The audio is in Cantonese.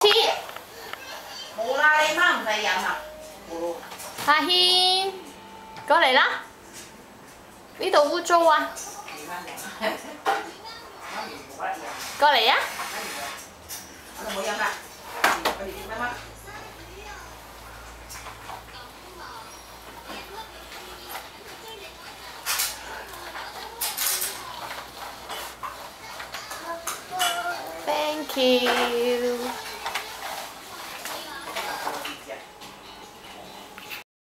冇啦，你媽唔使飲啊。冇。 阿軒，過嚟啦！呢度污糟啊！過嚟啊！ 我哋冇飲啦。我哋點啊 ？Thank you。